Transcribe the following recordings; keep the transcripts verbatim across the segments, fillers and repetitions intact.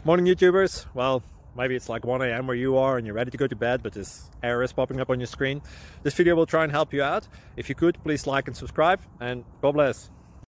Morning YouTubers. Well, maybe it's like one A M where you are and you're ready to go to bed, but this error is popping up on your screen. This video will try and help you out. If you could, please like and subscribe, and God bless.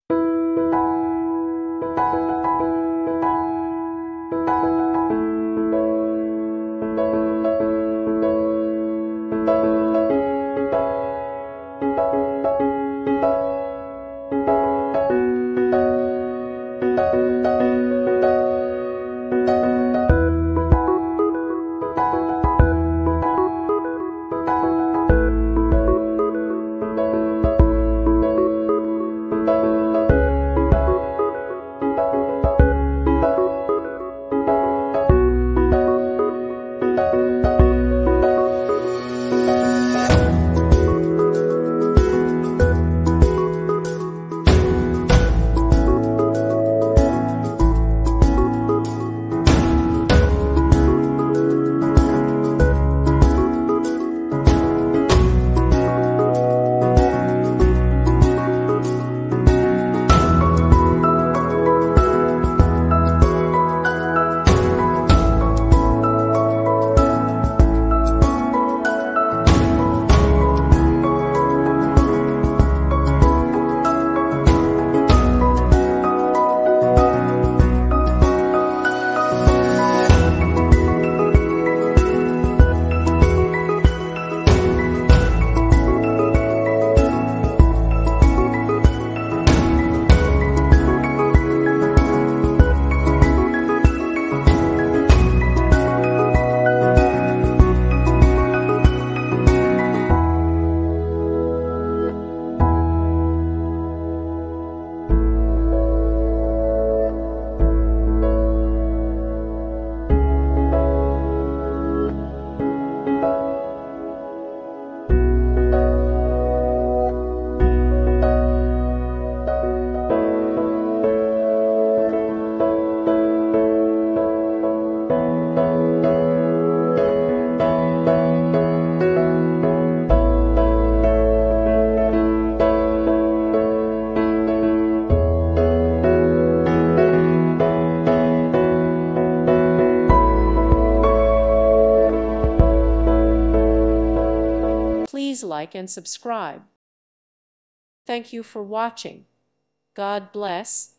Please like and subscribe. Thank you for watching. God bless.